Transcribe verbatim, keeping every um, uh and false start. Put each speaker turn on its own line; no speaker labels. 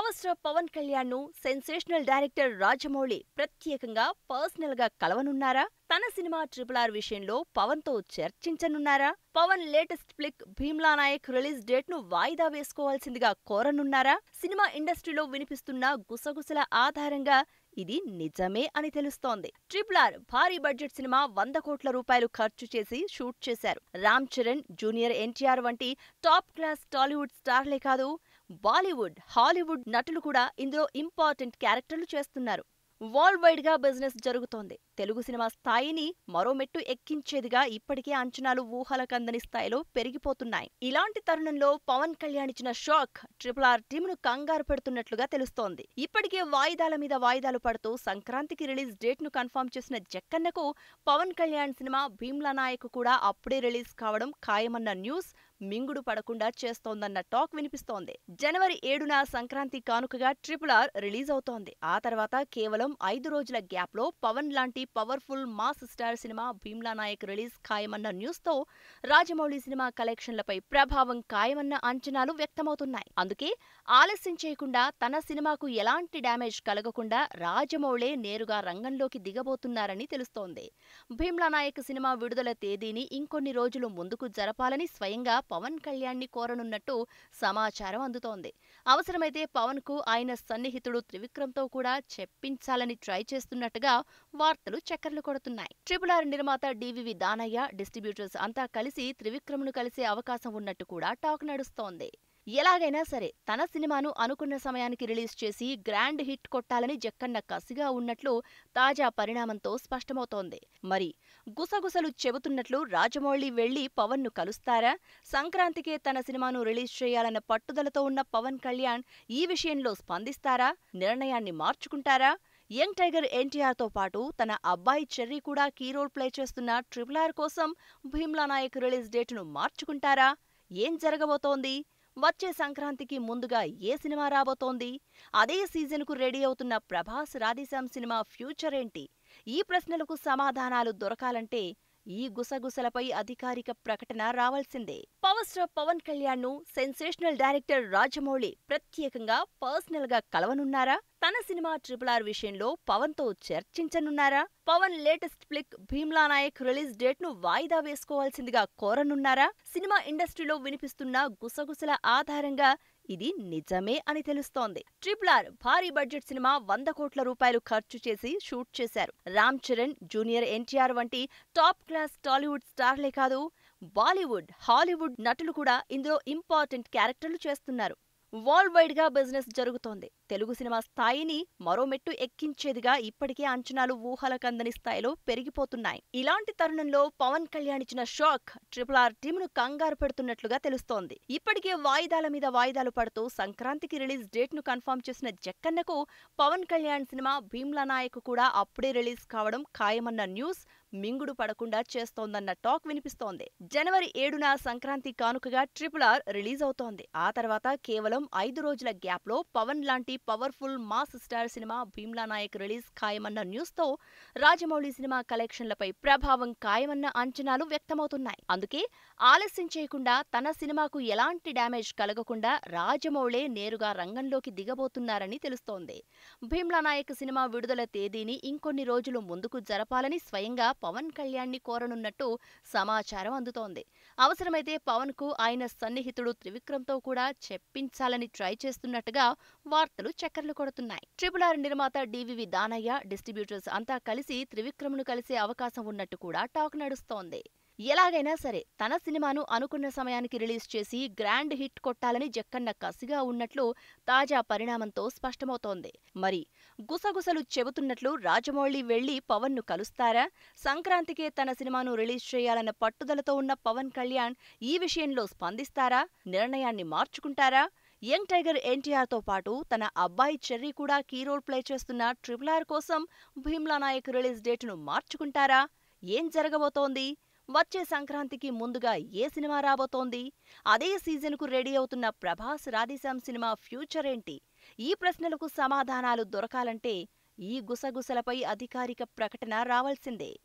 Power star Pawan Kalyan ను sensational director Rajamouli ప్రత్యేకంగా personal గా కలవనున్నారా? తన సినిమా ట్రిపుల్ ఆర్ విషయంలో పవన్ తో చర్చించనున్నారా? Pawan latest flick Bheemla Nayak release date ను వాయిదా వేసుకోవాల్సిందిగా కోరనున్నారా? సినిమా ఇండస్ట్రీలో వినిపిస్తున్న గుసగుసల ఆధారంగా ఇది నిజమే అని తెలుస్తోంది. ట్రిపుల్ ఆర్ భారీ బడ్జెట్ సినిమా వంద కోట్ల రూపాయలు ఖర్చు చేసి షూట్ చేశారు. రామ్ చరణ్, జూనియర్ ఎన్టీఆర్ వంటి టాప్ క్లాస్ టాలీవుడ్ స్టార్లే కాదు, బాలీవుడ్, హాలీవుడ్ నటులు కూడా ఇందులో ఇంపార్టెంట్ క్యారెక్టర్లు చేస్తున్నారు. వరల్డ్ వైడ్ గా బిజినెస్ జరుగుతోంది. తెలుగు సినిమా స్థాయిని మరో మెట్టు ఎక్కించేదిగా ఇప్పటికే అంచనాలు ఊహలకందని స్థాయిలో పెరిగిపోతున్నాయి. ఇలాంటి తరుణంలో పవన్ కళ్యాణ్ ఇచ్చిన షాక్ ట్రిపుల్ ఆర్ టీమ్ ను కంగారు పెడుతున్నట్లుగా తెలుస్తోంది. ఇప్పటికే వాయిదాల మీద వాయిదాలు పడుతూ సంక్రాంతికి రిలీజ్ డేట్ ను కన్ఫర్మ్ చేసిన జక్కన్నకు పవన్ కళ్యాణ్ సినిమా భీమ్లా నాయక్ కూడా అప్పుడే రిలీజ్ కావడం ఖాయమన్న న్యూస్ మింగుడు పడకుండా చేస్తోందన్న టాక్ వినిపిస్తోంది. జనవరి ఏడున సంక్రాంతి కానుకగా ట్రిపుల్ ఆర్ రిలీజ్ అవుతోంది. ఆ తర్వాత కేవలం ఐదు రోజుల గ్యాప్ లో పవన్ లాంటి powerful mass star cinema Bheemla Nayak release ఖాయమన్న న్యూస్ తో రాజమౌళి సినిమా కలెక్షన్లపై ప్రభావం ఖాయమన్న అంచనాలు వ్యక్తమవుతున్నాయి. అందుకే ఆలస్యం చేయకుండా తన సినిమాకు ఎలాంటి డ్యామేజ్ కలగకుండా రాజమౌళే నేరుగా రంగంలోకి దిగబోతున్నారని తెలుస్తోంది. భీమ్లా నాయక్ సినిమా విడుదల తేదీని ఇంకొన్ని రోజులు ముందుకు జరపాలని స్వయంగా పవన్ కళ్యాణ్ ని కోరనున్నట్టు సమాచారం అందుతోంది. అవసరమైతే పవన్ కు ఆయన సన్నిహితుడు త్రివిక్రమ్ తో కూడా చెప్పించాలని ట్రై చేస్తున్నట్టుగా వార్తలు చక్కర్లు కొడుతున్నాయి. ట్రిపుల్ ఆర్ నిర్మాత డివివి దానయ్య, డిస్ట్రిబ్యూటర్స్ అంతా కలిసి త్రివిక్రమ్ ను కలిసే అవకాశం ఉన్నట్టు కూడా టాక్ నడుస్తోంది. ఎలాగైనా సరే తన సినిమాను అనుకున్న సమయానికి రిలీజ్ చేసి గ్రాండ్ హిట్ కొట్టాలని జక్కన్న కసిగా ఉన్నట్లు తాజా పరిణామంతో స్పష్టమవుతోంది. మరి గుసగుసలు చెబుతున్నట్లు రాజమౌళి వెళ్లి పవన్ ను కలుస్తారా? సంక్రాంతికే తన సినిమాను రిలీజ్ చేయాలన్న పట్టుదలతో ఉన్న పవన్ కళ్యాణ్ ఈ విషయంలో స్పందిస్తారా? నిర్ణయాన్ని మార్చుకుంటారా? యంగ్ టైగర్ ఎన్టీఆర్ తో పాటు తన అబ్బాయి చెర్రీ కూడా కీ రోల్ ప్లే చేస్తున్న ట్రిపుల్ ఆర్ కోసం భీమ్లా నాయక్ రిలీజ్ డేటును మార్చుకుంటారా? ఏం జరగబోతోంది? వచ్చే సంక్రాంతికి ముందుగా ఏ సినిమా రాబోతోంది? అదే సీజన్కు రెడీ అవుతున్న ప్రభాస్ రాధేశ్యామ్ సినిమా ఫ్యూచర్ ఏంటి? ఈ ప్రశ్నలకు సమాధానాలు దొరకాలంటే ఈ గుసగుసలపై అధికారిక ప్రకటన రావాల్సిందే. పవర్ స్టార్ పవన్ కళ్యాణ్ ను సెన్సేషనల్ డైరెక్టర్ రాజమౌళి ప్రత్యేకంగా పర్సనల్ గా కలవనున్నారా? తన సినిమా ట్రిపుల్ ఆర్ విషయంలో పవన్ తో చర్చించనున్నారా? Pawan latest flick Bheemla Nayak release date ను వాయిదా వేసుకోవాల్సిందిగా కోరనున్నారా? సినిమా ఇండస్ట్రీలో వినిపిస్తున్న గుసగుసల ఆధారంగా ఇది నిజమే అని తెలుస్తోంది. ట్రిపుల్ ఆర్ భారీ బడ్జెట్ సినిమా వంద కోట్ల రూపాయలు ఖర్చు చేసి షూట్ చేశారు. రామ్ చరణ్, జూనియర్ ఎన్టీఆర్ వంటి టాప్ క్లాస్ టాలీవుడ్ స్టార్లే కాదు, బాలీవుడ్, హాలీవుడ్ నటులు కూడా ఇందులో ఇంపార్టెంట్ క్యారెక్టర్లు చేస్తున్నారు. వరల్డ్ వైడ్ గా బిజినెస్ జరుగుతోంది. తెలుగు సినిమా స్థాయిని మరో మెట్టు ఎక్కించేదిగా ఇప్పటికే అంచనాలు ఊహలకందని స్థాయిలో పెరిగిపోతున్నాయి. ఇలాంటి తరుణంలో పవన్ కళ్యాణ్ ఇచ్చిన షాక్ ట్రిపుల్ ఆర్ టీమ్ ను కంగారు పెడుతున్నట్లుగా తెలుస్తోంది. ఇప్పటికే వాయిదాల మీద వాయిదాలు పడుతూ సంక్రాంతికి రిలీజ్ డేట్ ను కన్ఫర్మ్ చేసిన జక్కన్నకు పవన్ కళ్యాణ్ సినిమా భీమ్లా నాయక్ కూడా అప్పుడే రిలీజ్ కావడం ఖాయమన్న న్యూస్ మింగుడు పడకుండా చేస్తోందన్న టాక్ వినిపిస్తోంది. జనవరి ఏడున సంక్రాంతి కానుకగా ట్రిపుల్ ఆర్ రిలీజ్ అవుతోంది. ఆ తర్వాత కేవలం ఐదు రోజుల గ్యాప్ లో పవన్ లాంటి powerful mass star cinema Bheemla Nayak release ఖాయమన్న న్యూస్ తో రాజమౌళి సినిమా కలెక్షన్లపై ప్రభావం ఖాయమన్న అంచనాలు వ్యక్తమవుతున్నాయి. అందుకే ఆలస్యం చేయకుండా తన సినిమాకు ఎలాంటి డ్యామేజ్ కలగకుండా రాజమౌళే నేరుగా రంగంలోకి దిగబోతున్నారని తెలుస్తోంది. భీమ్లా నాయక్ సినిమా విడుదల తేదీని ఇంకొన్ని రోజులు ముందుకు జరపాలని స్వయంగా పవన్ కళ్యాణ్ ని కోరనున్నట్టు సమాచారం అందుతోంది. అవసరమైతే పవన్ కు ఆయన సన్నిహితుడు త్రివిక్రమ్ తో కూడా చెప్పించాలని ట్రై చేస్తున్నట్టుగా వార్తలు చక్కర్లు కొడుతున్నాయి. ట్రిపుల్ ఆర్ నిర్మాత డివివి దానయ్య, డిస్ట్రిబ్యూటర్స్ అంతా కలిసి త్రివిక్రమ్ ను కలిసే అవకాశం ఉన్నట్టు కూడా టాక్ నడుస్తోంది. ఎలాగైనా సరే తన సినిమాను అనుకున్న సమయానికి రిలీజ్ చేసి గ్రాండ్ హిట్ కొట్టాలని జక్కన్న కసిగా ఉన్నట్లు తాజా పరిణామంతో స్పష్టమవుతోంది. మరి గుసగుసలు చెబుతున్నట్లు రాజమౌళి వెళ్లి పవన్ ను కలుస్తారా? సంక్రాంతికే తన సినిమాను రిలీజ్ చేయాలన్న పట్టుదలతో ఉన్న పవన్ కళ్యాణ్ ఈ విషయంలో స్పందిస్తారా? నిర్ణయాన్ని మార్చుకుంటారా? యంగ్ టైగర్ ఎన్టీఆర్ తో పాటు తన అబ్బాయి చెర్రీ కూడా కీ రోల్ ప్లే చేస్తున్న ట్రిపుల్ ఆర్ కోసం భీమ్లా నాయక్ రిలీజ్ డేటును మార్చుకుంటారా? ఏం జరగబోతోంది? వచ్చే సంక్రాంతికి ముందుగా ఏ సినిమా రాబోతోంది? అదే సీజన్కు రెడీ అవుతున్న ప్రభాస్ రాధేశ్యామ్ సినిమా ఫ్యూచర్ ఏంటి? ఈ ప్రశ్నలకు సమాధానాలు దొరకాలంటే ఈ గుసగుసలపై అధికారిక ప్రకటన రావాల్సిందే.